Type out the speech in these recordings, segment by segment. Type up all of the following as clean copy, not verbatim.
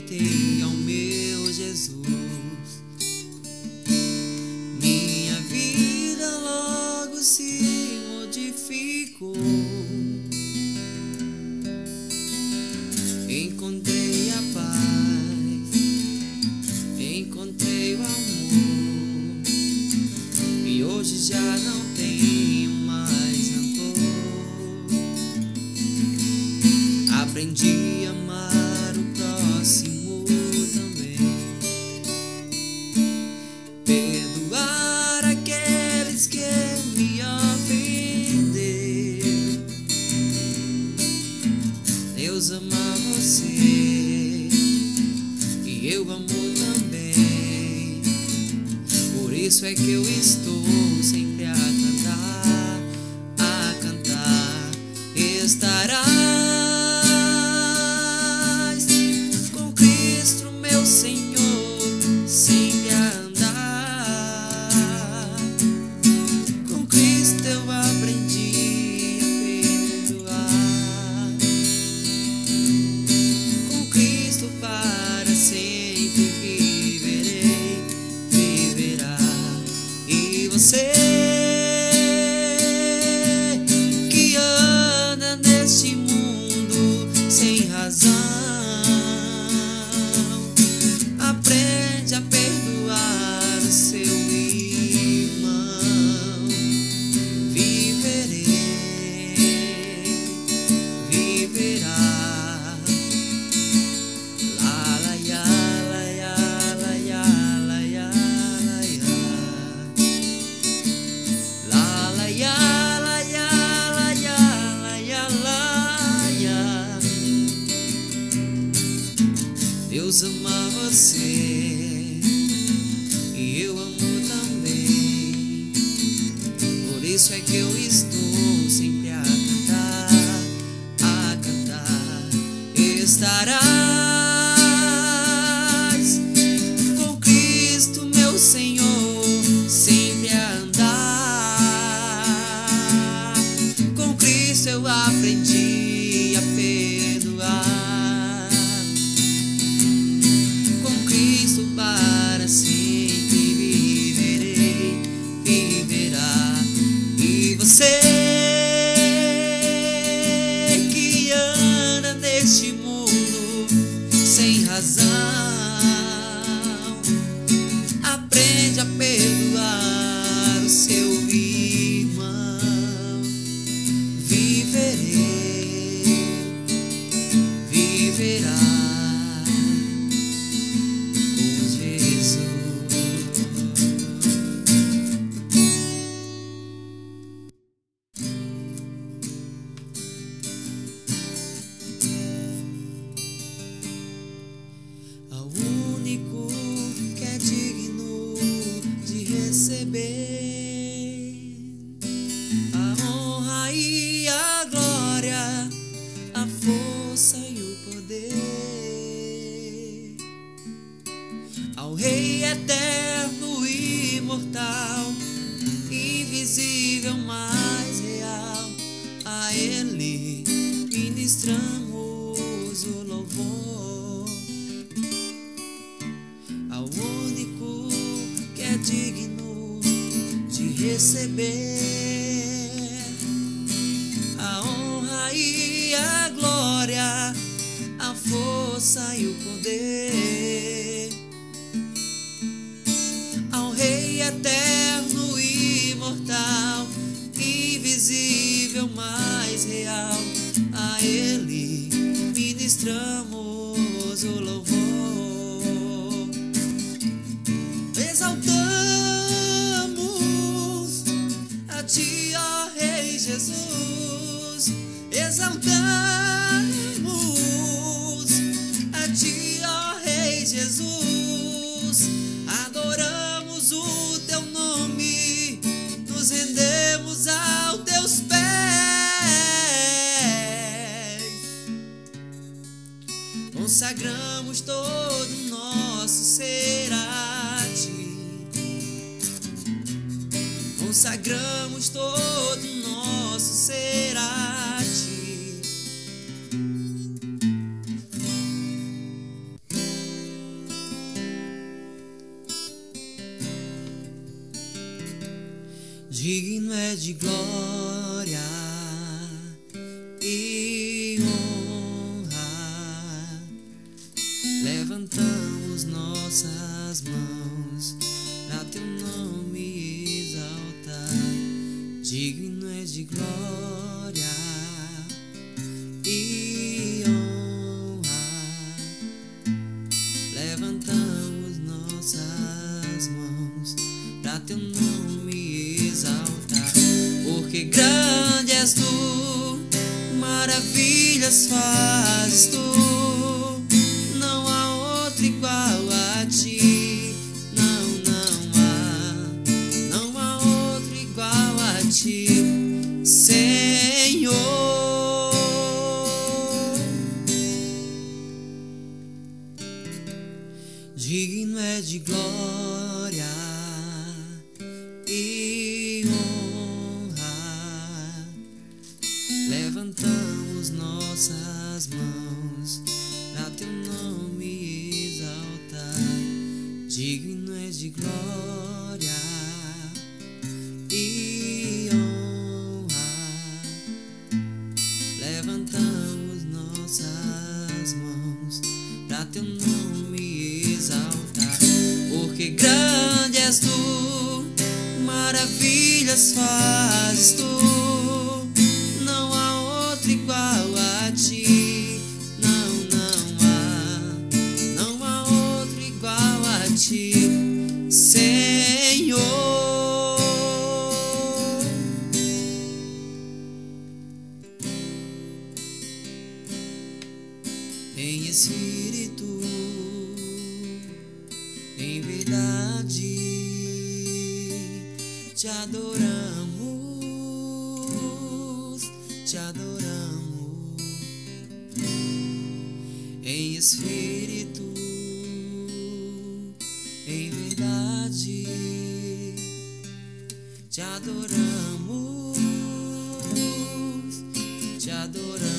voltei ao meu Jesus. Minha vida logo se modificou. Encontrei a paz, encontrei o amor, e hoje já não tenho mais rancor. Aprendi a amar o próximo também, perdoar aqueles que me ofenderam. Deus ama você e eu amo também. Por isso é que eu estou sempre a cantar, a cantar. Estarás com Cristo, meu Senhor, sempre a andar. Com Cristo eu aprendi a perdoar. Com Cristo para sempre viverei, viverá. E você que anda neste mundo sem razão, aprende a perdoar o seu irmão. Viverei, viverá. La la ya, la ya, la ya, la ya, la ya. La la ya, la ya, la ya, la ya, la ya. Deus ama você e eu amo também. Por isso é que eu estou sempre a cantar, a cantar. Estarás com Cristo, meu Senhor, sempre a andar. Com Cristo eu aprendi a perdoar. Com Cristo para sempre viverei, viverá. E você que anda neste mundo sem razão, aprende a perdoar o seu irmão. Viverei, viverá com Jesus. Ao único que é digno de receber a honra e a glória, a força e o poder, ao Rei eterno e imortal, invisível, mais real, a Ele ministramos o louvor. Ao único que é digno de receber a honra e a glória, a força e o poder, ao Rei eterno e imortal, invisível, mais real, a Ele ministramos o louvor. Exaltamos a Ti, ó Rei Jesus. Exaltamos a Ti, ó Rei Jesus. Adoramos o Teu nome, nos rendemos aos Teus pés. Consagramos todo o nosso ser a Ti. Consagramos todo o nosso ser a Ti. digno é de glória e honra. Levantamos nossas mãos pra teu nome exaltar. Digno é de glória e honra. Levantamos nossas mãos pra teu nome exaltar. Porque grande és tu, maravilhas fazes tu, não há outro igual a ti. Não há outro igual a ti, Senhor. Digno é de glória e honra. Levantamos nossas mãos pra teu nome exaltar. Digno é de glória e honra. Levantamos nossas mãos pra teu nome exaltar. Porque grande és tu, maravilhas fazes tu, não há outro igual a ti. Não há outro igual a ti, Senhor. Em espírito, em verdade, te adoramos, te adoramos. Em espírito, em verdade, te adoramos, te adoramos.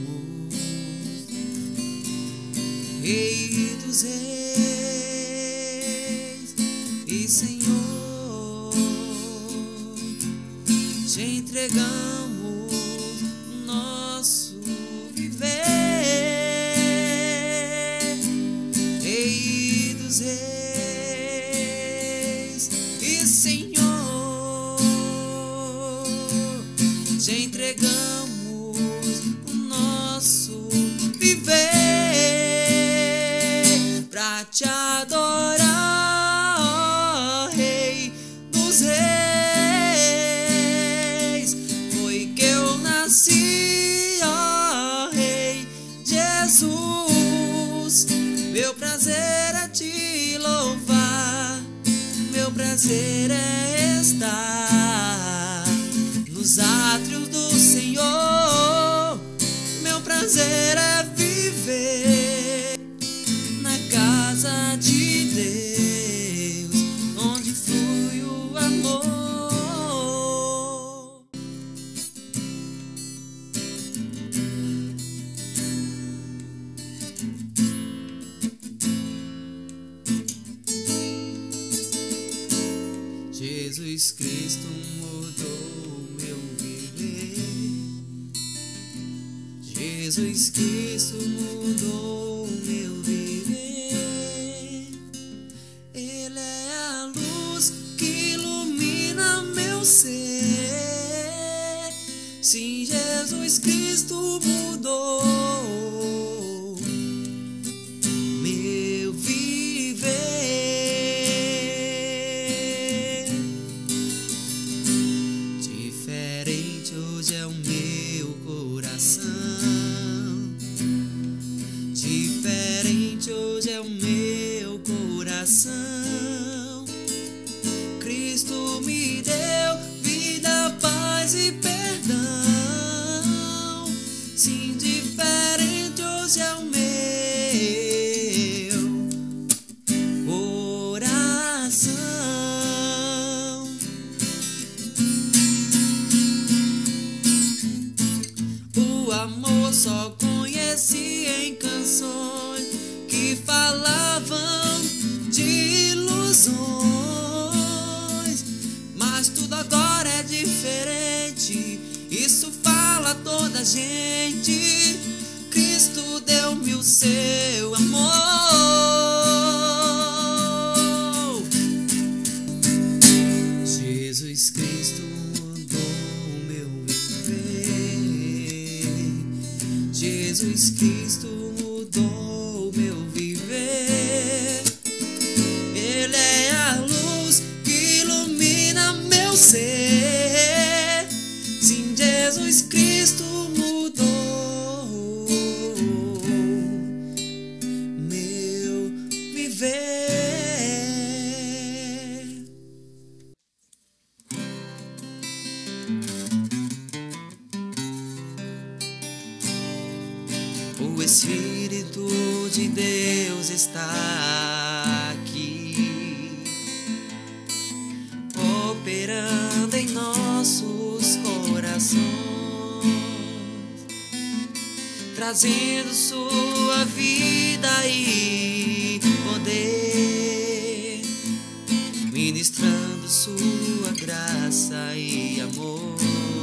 Rei dos reis e Senhor, te entregamos o nosso viver. Rei dos reis e Senhor, te entregamos o nosso viver pra te adorar, ó Rei dos reis. Foi que eu nasci, ó Rei Jesus. Meu prazer é te louvar, meu prazer é estar nos átrios do Senhor. Meu prazer é viver na casa de Deus, onde flui o amor. Jesus Cristo mudou meu viver. Jesus Cristo mudou meu viver. Ele é a luz que ilumina meu ser. Sim, Jesus Cristo mudou meu viver. Diferente hoje é o meu coração. Diferente hoje é o meu coração. Cristo me deu vida, paz e perdão. Sim, diferente hoje é o meu coração. O amor só conheci em canções que falavam de ilusões, mas tudo agora é diferente. Isso fala a toda gente. Cristo deu-me o seu amor. Jesus Cristo mudou o meu viver. Jesus Cristo mudou o meu viver. Ele é a luz que ilumina meu ser. Sim, Jesus Cristo mudou meu viver. O Espírito de Deus está aqui, operando em nossos corações, trazendo sua vida e poder, ministrando sua graça e amor.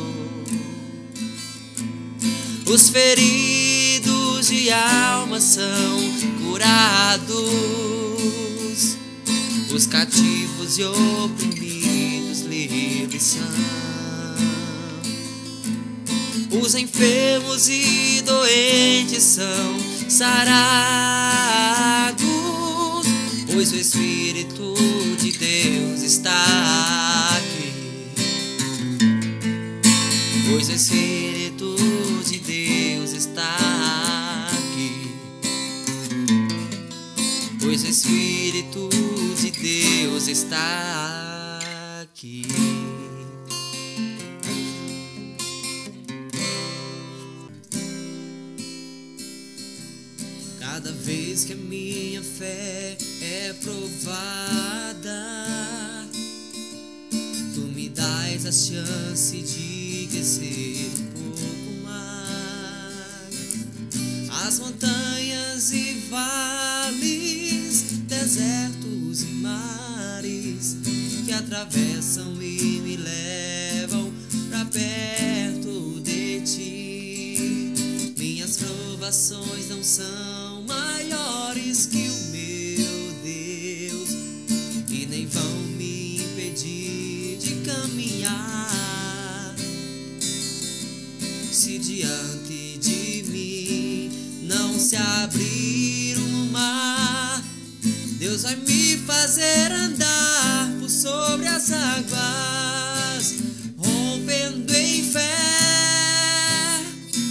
Os feridos de alma são curados, os cativos e oprimidos livres são, os enfermos e doentes são sarados, pois o Espírito de Deus está aqui. Pois o Espírito de Deus está aqui. Pois o Espírito de Deus está aqui. Cada vez que a minha fé é provada, tu me dás a chance de crescer um pouco mais. As montanhas e vales, desertos e mares que atravessam e me levam pra perto de ti. Minhas provações não são maiores que o meu Deus e nem vão me impedir de caminhar. Se diante de mim não se abrir um mar, Deus vai me fazer andar por sobre as águas, rompendo em fé.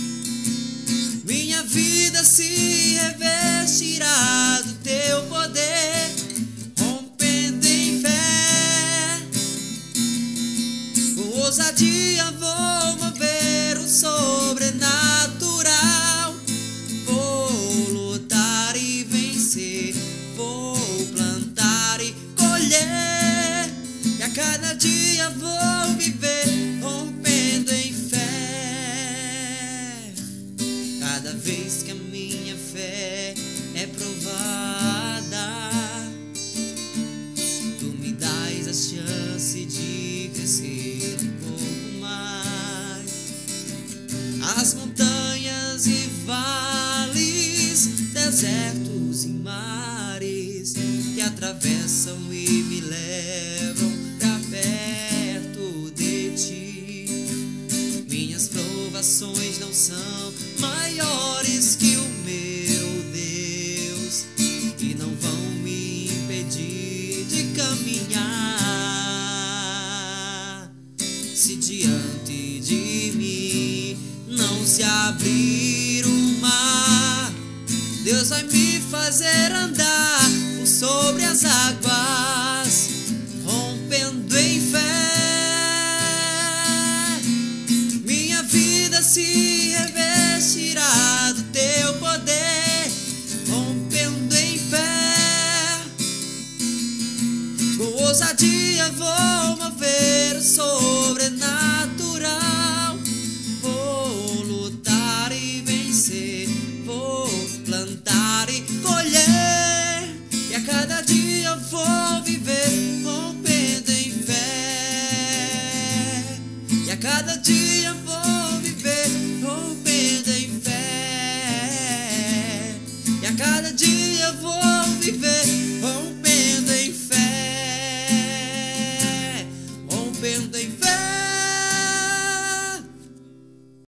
Minha vida se revestirá do teu poder, rompendo em fé. Com ousadia vou mover o sobrenatural. Vou lutar e vencer, vou plantar e colher, e a cada dia vou viver rompendo em fé. Cada vez que a minha fé é provada, tu me dás a chance de crescer um pouco mais. As montanhas e vales, desertos e mares que atravessam e me levam pra perto de ti. Minhas provações não são maiores que o meu Deus e não vão me impedir de caminhar. Se diante de mim não se abrir o mar, Deus vai me fazer andar por sobre as águas, rompendo em fé. Minha vida se revestirá do teu poder, rompendo em fé. Com ousadia vou mover o sobrenatural. Vou lutar e vencer, vou plantar e colher, cada dia